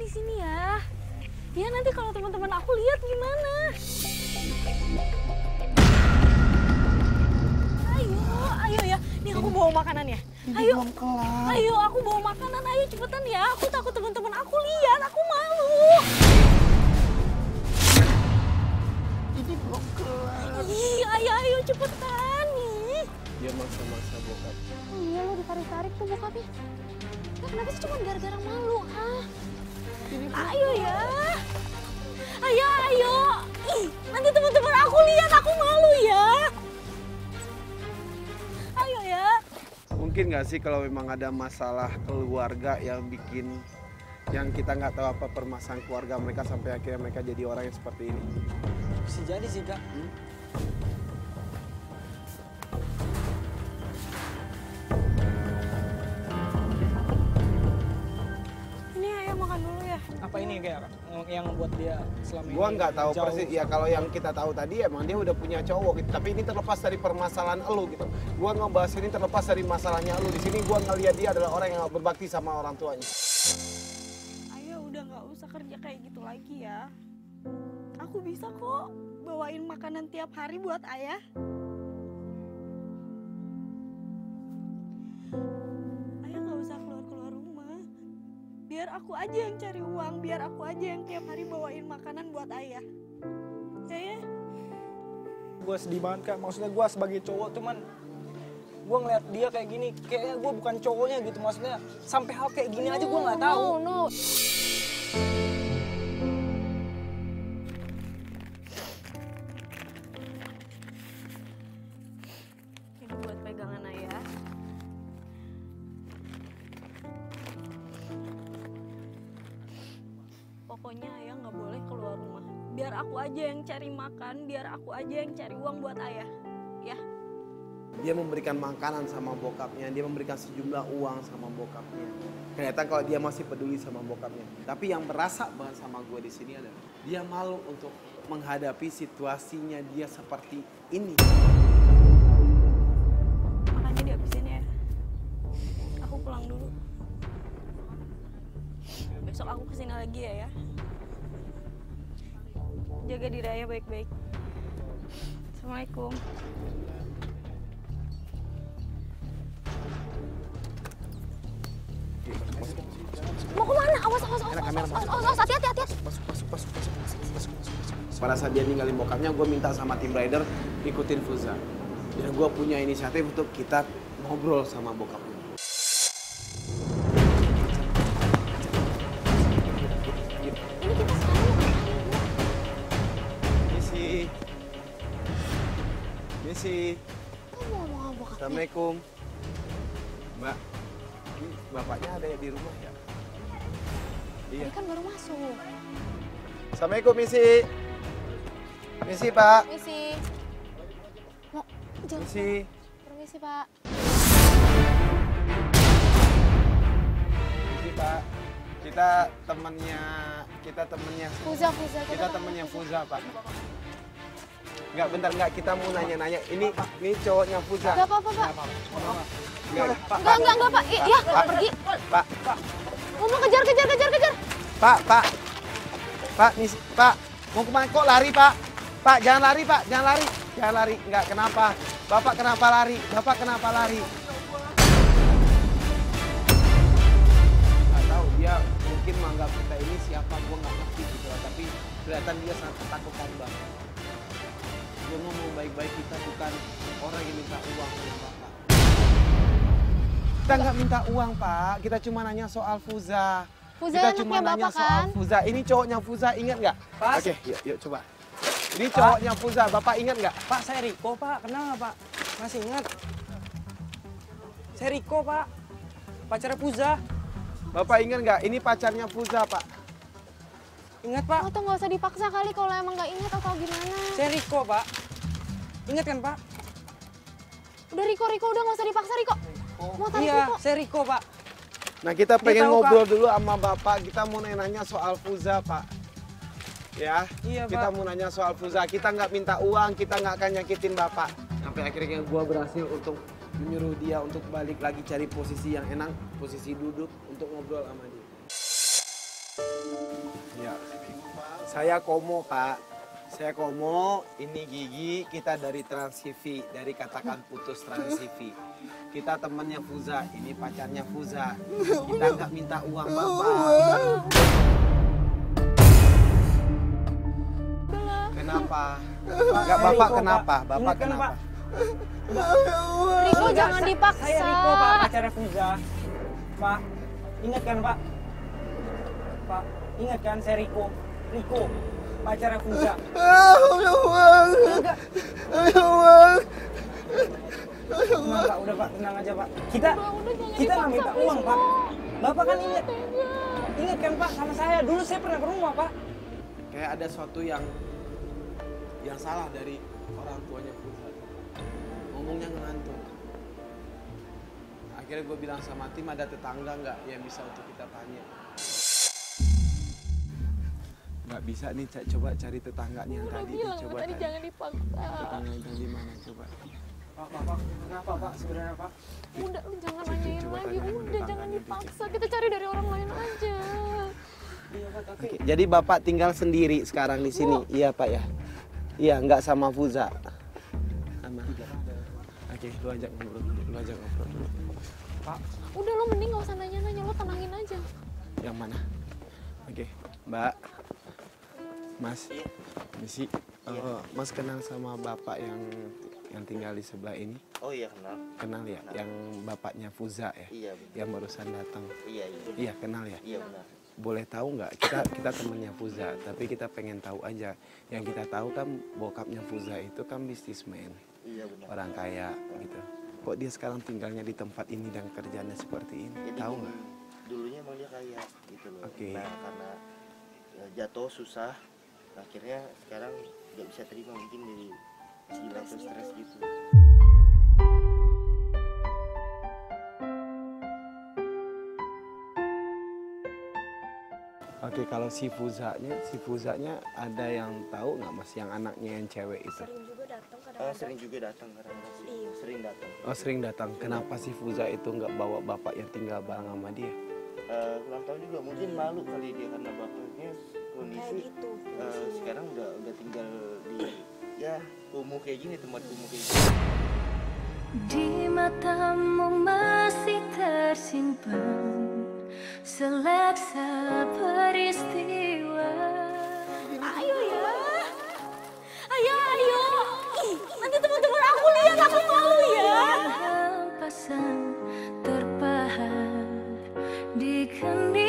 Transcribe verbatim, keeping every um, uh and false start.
di sini ya. Ya nanti kalau teman-teman aku lihat gimana? Ayo, ayo ya. Nih aku bawa makanan ya. Ayo, ayo aku bawa makanan. Ayo cepetan ya. Aku takut teman-teman aku lihat. Aku malu. Ini belum kelar. Ih, ayo, ayo cepetan nih. Dia maksa-maksa bokap. Oh iya lo ditarik-tarik tuh bokapnya. Ya, kenapa sih cuma gara-gara malu, ah? Ayo ya. Ayo, ayo. Ih, nanti teman-teman aku lihat aku malu ya. Ayo ya. Mungkin nggak sih kalau memang ada masalah keluarga yang bikin yang kita nggak tahu apa permasalahan keluarga mereka sampai akhirnya mereka jadi orang yang seperti ini. Bisa jadi sih kak. Hmm? Ini ayo makan dulu ya. Apa ini kayak yang buat dia selama ini? Gua nggak tahu jauh? persis. Ya kalau yang kita tahu tadi emang dia udah punya cowok gitu. Tapi ini terlepas dari permasalahan elu gitu. Gua ngebahas ini terlepas dari masalahnya elu. Di sini gua ngelihat dia adalah orang yang berbakti sama orang tuanya. Ayo udah nggak usah kerja kayak gitu lagi ya. Aku bisa kok bawain makanan tiap hari buat ayah. Ayah nggak usah keluar-keluar rumah. Biar aku aja yang cari uang, biar aku aja yang tiap hari bawain makanan buat ayah. Ya ya? Gue sedih banget kak, maksudnya gue sebagai cowok tuh man, gue ngeliat dia kayak gini, kayaknya gue bukan cowoknya gitu, maksudnya sampai hal kayak gini aja gue nggak tahu. No, no. Ini buat pegangan ayah. Pokoknya ayah nggak boleh keluar rumah. Biar aku aja yang cari makan, biar aku aja yang cari uang buat ayah. Ya. Dia memberikan makanan sama bokapnya, dia memberikan sejumlah uang sama bokapnya. Kelihatan kalau dia masih peduli sama bokapnya. Tapi yang berasa banget sama gue di sini adalah dia malu untuk menghadapi situasinya dia seperti ini. Makanya dihabisin ya. Aku pulang dulu. Besok aku kesini lagi ya ya. Jaga diri ayah baik-baik. Assalamualaikum. Mau kemana? Awas, awas, awas, awas, awas, awas, awas, hati-hati, hati-hati. Masuk, masuk, masuk, masuk, masuk, masuk, masuk, masuk. Pada saat dia ninggalin bokapnya, gue minta sama tim rider ikutin Fuza. Dan gue punya inisiatif untuk kita ngobrol sama bokapnya. Ini kita sekarang mau kemana? Misi. Misi. Kamu mau ngomong bokapnya? Assalamualaikum. Mbak, ini bapaknya ada ya di rumah ya? Iya. Tadi kan baru masuk. Assalamualaikum, Misi. Misi, Pak. Misi. Mau jangan. Misi. Permisi, Pak. Misi, Pak. Kita temennya, kita temennya. Fuza, Fuza. Kita temennya Fuza, Pak. Enggak, bentar, enggak. Kita mau nanya-nanya. Ini, ini cowoknya Fuza. Enggak apa-apa, Pak. Enggak, Pak. Enggak, enggak, enggak, Pak. Iya, Pak. pergi. Pak, Pak. Ngomong kejar, kejar, kejar, kejar. Pak, Pak. Pak, Misi, Pak. Mau kemana? Kok lari, Pak? Pak, jangan lari, Pak. Jangan lari. Jangan lari. Enggak, kenapa? Bapak kenapa lari? Bapak kenapa lari? Nggak tahu, dia mungkin menganggap kita ini siapa, gua nggak ngerti gitu. Tapi kelihatan dia sangat ketakutan banget. Dia ngomong baik-baik, kita bukan orang yang minta uang dari Bapak. Kita nggak minta uang, Pak. Kita cuma nanya soal Fuza. Fuza Kita anaknya cuma nanya Bapak soal kan? Fuza. Ini cowoknya Fuza, ingat nggak? Pak. Oke, yuk, yuk coba. Ini cowoknya Fuza, Bapak ingat nggak? Pak, saya Riko pak, kenal nggak pak? Masih ingat? Saya Riko pak, pacarnya Fuza. Bapak ingat nggak? Ini pacarnya Fuza, Pak. Ingat pak? Oh tuh nggak usah dipaksa kali kalau emang nggak ingat atau gimana. Saya Riko pak. Ingat kan pak? Udah Riko, Riko udah nggak usah dipaksa Riko. Mau tarik Iya, Riko. saya Riko pak. Nah, kita Dia pengen tahu, ngobrol dulu sama Bapak. Kita mau nanya soal Fuza, Pak. Ya, Iya, kita Pak. mau nanya soal Fuza. Kita nggak minta uang, kita nggak akan nyakitin Bapak. Sampai akhirnya gua berhasil untuk menyuruh dia untuk balik lagi cari posisi yang enak, posisi duduk untuk ngobrol sama dia. Ya. Saya Komo, Pak. Saya Komo, ini Gigi, kita dari Trans T V, dari Katakan Putus Trans T V. Kita temannya Fuza, ini pacarnya Fuza. Kita nggak minta uang Bapak. Kenapa? Nggak Bapak Riko, kenapa? Pak. Bapak Ingatkan, kenapa? Pak. Riko Enggak, jangan sa- dipaksa. Saya Riko, Pak, pacarnya Fuza. Pak, ingat kan, Pak? Pak, ingat kan saya Riko? Riko, pacarnya Fuza. Enggak. Tenang, Pak, udah Pak, tenang aja Pak. Kita, Udah, udah, jangan kita nggak dipaksa, minta please, uang Pak. Pak. Bapak kan ingat, Tega. ingat kan Pak sama saya. Dulu saya pernah ke rumah Pak. Kayak ada sesuatu yang yang salah dari orang tuanya Fuza. Ngomongnya ngantuk. Akhirnya gue bilang sama tim, ada tetangga nggak yang bisa untuk kita tanya? Nggak bisa nih, Cak. Coba cari tetangganya yang Udah tadi. bilang Coba tadi tanya. jangan dipaksa. Tetangga yang tadi mana? Coba. Pak, Pak, Pak, kenapa Pak sebenarnya Pak? Udah, lu jangan Coba- nanyain coba lagi. tanya sama Udah, jangan tetangganya, dipaksa. Kita cari dari orang lain aja. Iya Pak, tapi Oke, jadi Bapak tinggal sendiri sekarang di sini. Iya, Pak ya. Iya, nggak sama Fuza. Sama. Oke, lu ajak ngobrol dulu. Lu ajak ngobrol dulu. Pak, Udah, lo mending gak usah nanya-nanya. Lo tenangin aja. Yang mana? Oke, Mbak. Mas. Misi. eh, Mas kenal sama Bapak yang yang tinggal di sebelah ini? Oh iya kenal. Kenal ya? Yang bapaknya Fuza ya? Iya benar. Yang barusan datang. Iya iya. Iya, kenal ya? Iya benar. Boleh tahu nggak? Kita kita temennya Fuza, tapi kita pengen tahu aja. Yang kita tahu kan bokapnya Fuza itu kan bisnismen, Iya benar. orang kaya gitu. Kok dia sekarang tinggalnya di tempat ini dan kerjanya seperti ini? Jadi Tahu gini, nggak? dulunya emang dia kaya gitu loh. Oke. Nah karena ya, jatuh susah, akhirnya sekarang nggak bisa terima mungkin dari gila atau stres gitu. Oke, kalau si Fuzanya, si Fuzanya ada yang tahu nggak Mas, yang anaknya yang cewek itu? Sering juga datang Ah, kadang-kadang. sering juga datang kadang-kadang sih. Iya. Sering datang. Oh, sering datang. Kenapa si Fuza itu nggak bawa bapak yang tinggal bareng sama dia? Eh, kurang tahu juga mungkin malu kali dia karena bapaknya Kayak kondisi gitu. eh, sekarang udah udah tinggal di ya kumuh kayak gini, tempat kumuh kayak gini. Di matamu masih tersimpan seleksa peristiwa. Ayo ya. Ayo, ayo. Ih, nanti teman-teman aku lihat, aku malu ya. Hempasan terpahat di kendi